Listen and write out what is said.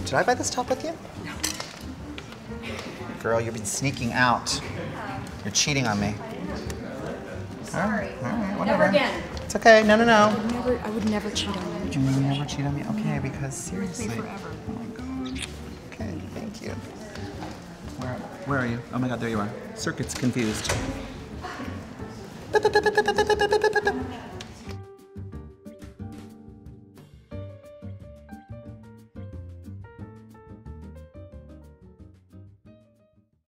Did I buy this top with you? No. Girl, you've been sneaking out. You're cheating on me. Sorry. All right, Never again. It's okay. No, no, no. I would never cheat on you. You would never cheat on me? Okay, because seriously. With me forever. Oh my God. Okay, thank you. Where are you? Oh my God, there you are. Circuit's confused.